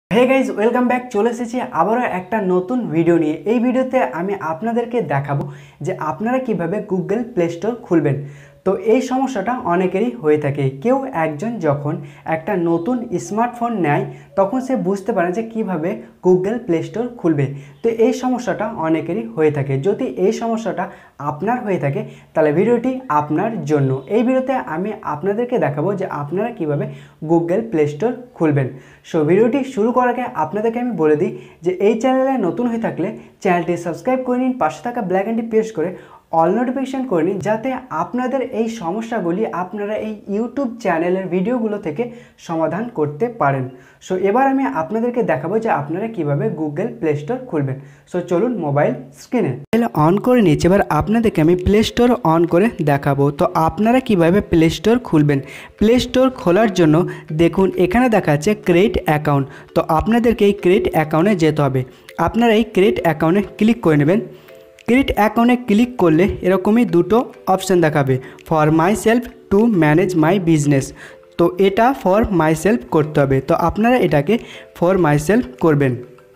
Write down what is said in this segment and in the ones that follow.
Hey guys welcome back चले एसेছি আবারো একটা নতুন ভিডিও নিয়ে। এই ভিডিওতে আমি আপনাদেরকে দেখাবো যে আপনারা কিভাবে গুগল প্লে স্টোর খুলবেন। তো এই সমস্যাটা অনেকেরই হয়ে থাকে। কেউ একজন যখন একটা নতুন স্মার্টফোন নেয় তখন সে বুঝতে পারে যে কিভাবে গুগল প্লে স্টোর খুলবে। তো এই সমস্যাটা অনেকেরই হয়ে থাকে। যদি এই সমস্যাটা আপনার হয়ে থাকে তাহলে ভিডিওটি আপনার জন্য। এই ভিডিওতে আমি আপনাদেরকে দেখাবো যে আপনারা কিভাবে গুগল প্লে স্টোর খুলবেন। সো ভিডিওটি শুরু করার আগে আপনাদেরকে আমি বলে দিই যে এই চ্যানেলে নতুন হয়ে থাকলে চ্যানেলটি সাবস্ক্রাইব করে নিন, পাশে থাকা ব্ল্যাক আইকনটি প্রেস করে অল নোটিফিকেশন করে নিন, যাতে আপনাদের এই সমস্যাগুলি আপনারা এই ইউটিউব চ্যানেলের ভিডিওগুলো থেকে সমাধান করতে পারেন। সো এবার আমি আপনাদেরকে দেখাবো যে আপনারা কিভাবে গুগল প্লে স্টোর খুলবেন। সো চলুন মোবাইল স্ক্রিনে অন করে নিচ্ছি। এবার আপনাদেরকে আমি প্লে স্টোর অন করে দেখাবো। তো আপনারা কিভাবে প্লে স্টোর খুলবেন। প্লে স্টোর খোলার জন্য দেখুন এখানে দেখাচ্ছে ক্রিয়েট অ্যাকাউন্ট। তো আপনাদেরকে এই ক্রিয়েট অ্যাকাউন্টে যেতে হবে। আপনারা এই ক্রিয়েট অ্যাকাউন্টে ক্লিক করে নেবেন। ক্রিয়েট অ্যাকাউন্টে ক্লিক করলে এরকমই দুটো অপশান দেখাবে, for myself to manage my business. তো এটা ফর মাই সেলফ করতে হবে। তো আপনারা এটাকে ফর মাই সেলফ করবেন।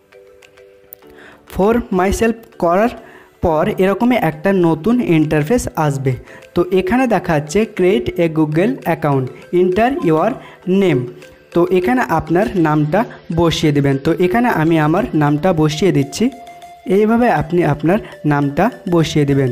ফর মাই সেলফ করার পর এরকমই একটা নতুন ইন্টারফেস আসবে। তো এখানে দেখাচ্ছে create a Google account, enter your name. তো এখানে আপনার নামটা বসিয়ে দেবেন। তো এখানে আমি আমার নামটা বসিয়ে দিচ্ছি। এইভাবে আপনি আপনার নামটা বসিয়ে দেবেন।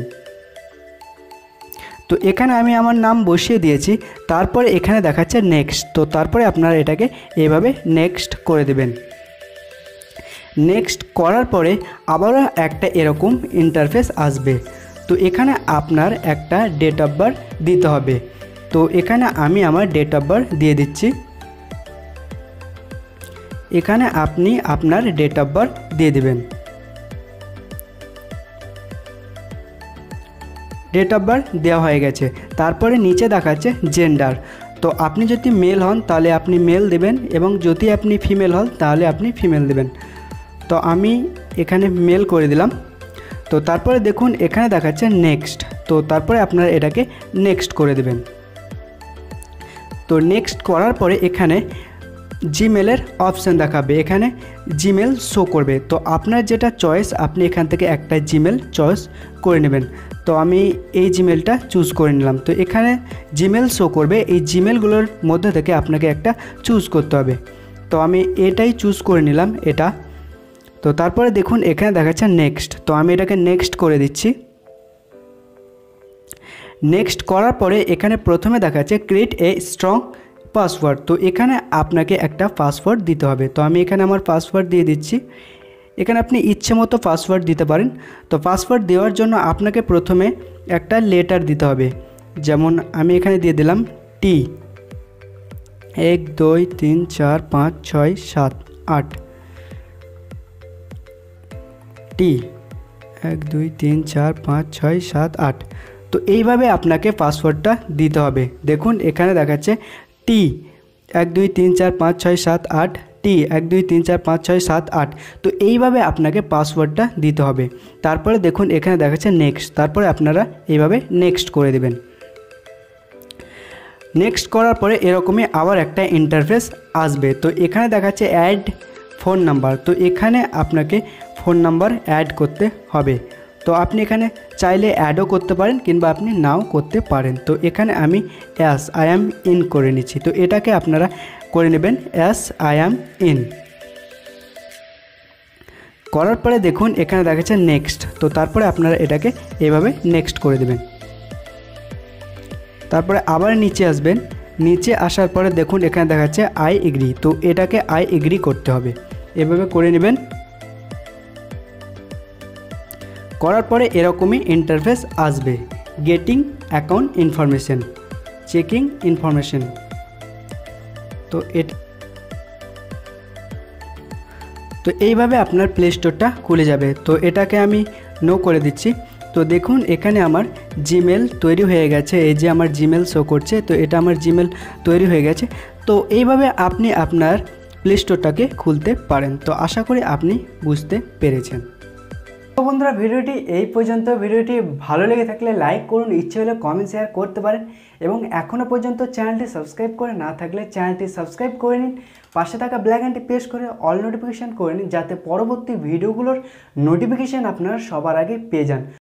তো এখানে আমি আমার নাম বসিয়ে দিয়েছি। তারপরে এখানে দেখাচ্ছে নেক্সট। তো তারপরে আপনারা এটাকে এইভাবে নেক্সট করে দেবেন। নেক্সট করার পরে আবারও একটা এরকম ইন্টারফেস আসবে। তো এখানে আপনার একটা ডেট অফ বার্থ দিতে হবে। তো এখানে আমি আমার ডেট অফ বার্থ দিয়ে দিচ্ছি। এখানে আপনি আপনার ডেট অফ বার্থ দিয়ে দেবেন। ডেট অফ বার্থ দেওয়া হয়ে গেছে। তারপরে নিচে দেখাচ্ছে জেন্ডার। তো আপনি যদি মেল হন তাহলে আপনি মেল দেবেন, এবং যদি আপনি ফিমেল হন তাহলে আপনি ফিমেল দেবেন। তো আমি এখানে মেল করে দিলাম। তো তারপরে দেখুন এখানে দেখাচ্ছে নেক্সট। তো তারপরে আপনারা এটাকে নেক্সট করে দেবেন। তো নেক্সট করার পরে এখানে জিমেলের অপশান দেখাবে, এখানে জিমেল শো করবে। তো আপনার যেটা চয়েস আপনি এখান থেকে একটা জিমেল চয়েস করে নেবেন। তো আমি এই জিমেলটা চুজ করে নিলাম। তো এখানে জিমেল শো করবে, এই জিমেলগুলোর মধ্যে থেকে আপনাকে একটা চুজ করতে হবে। তো আমি এটাই চুজ করে নিলাম, এটা। তো তারপরে দেখুন এখানে দেখাচ্ছে নেক্সট। তো আমি এটাকে নেক্সট করে দিচ্ছি। নেক্সট করার পরে এখানে প্রথমে দেখাচ্ছে ক্রিয়েট এ স্ট্রং পাসওয়ার্ড। তো এখানে আপনাকে একটা পাসওয়ার্ড দিতে হবে। তো আমি এখানে আমার পাসওয়ার্ড দিয়ে দিচ্ছি। এখানে আপনি ইচ্ছে মতো পাসওয়ার্ড দিতে পারেন। তো পাসওয়ার্ড দেওয়ার জন্য আপনাকে প্রথমে একটা লেটার দিতে হবে। যেমন আমি এখানে দিয়ে দিলাম টি, 1 2 3 4 5 6 7 8 টি, 1 2 3 4 5 6 7 8। তো এইভাবে আপনাকে পাসওয়ার্ডটা দিতে হবে। দেখুন এখানে দেখাচ্ছে টি 1 2 3 4 5 6 7 8 টি 1 2 3 4 5 6 7 8। তো এইভাবে আপনাকে পাসওয়ার্ডটা দিতে হবে। তারপরে দেখুন এখানে দেখাচ্ছে নেক্সট। তারপরে আপনারা এইভাবে নেক্সট করে দেবেন। নেক্সট করার পরে এরকমই আবার একটা ইন্টারফেস আসবে। তো এখানে দেখাচ্ছে অ্যাড ফোন নাম্বার। তো এখানে আপনাকে ফোন নাম্বার অ্যাড করতে হবে। তো আপনি এখানে চাইলে অ্যাডও করতে পারেন কিংবা আপনি নাও করতে পারেন। তো এখানে আমি অ্যাস আই অ্যাম ইন করে নিচ্ছি। তো এটাকে আপনারা করে নেবেন অ্যাস আই অ্যাম ইন। করার পরে দেখুন এখানে দেখাচ্ছে নেক্সট। তো তারপরে আপনারা এটাকে এভাবে নেক্সট করে দেবেন। তারপরে আবার নিচে আসবেন। নিচে আসার পরে দেখুন এখানে দেখাচ্ছে আই এগ্রি। তো এটাকে আই এগ্রি করতে হবে। এভাবে করে নেবেন। করার পরে এরকমই ইন্টারফেস আসবে, getting account information, checking information. তো এইভাবে আপনার প্লে স্টোরটা খুলে যাবে। তো এটাকে আমি নো করে দিচ্ছি। তো দেখুন এখানে আমার জিমেল তৈরি হয়ে গেছে। এই যে আমার জিমেল শো করছে। তো এটা আমার জিমেল তৈরি হয়ে গেছে। তো এইভাবে আপনি আপনার প্লে স্টোরটাকে খুলতে পারেন। তো আশা করি আপনি বুঝতে পেরেছেন। তো বন্ধুরা ভিডিওটি এই পর্যন্ত। ভিডিওটি ভালো লেগে থাকলে লাইক করুন, ইচ্ছে হলে কমেন্ট শেয়ার করতে পারেন এবং এখনও পর্যন্ত চ্যানেলটি সাবস্ক্রাইব করে না থাকলে চ্যানেলটি সাবস্ক্রাইব করে নিন, পাশে থাকা ব্ল্যাক আইকনটি প্রেস করে অল নোটিফিকেশান করে নিন, যাতে পরবর্তী ভিডিওগুলোর নোটিফিকেশান আপনারা সবার আগে পেয়ে যান।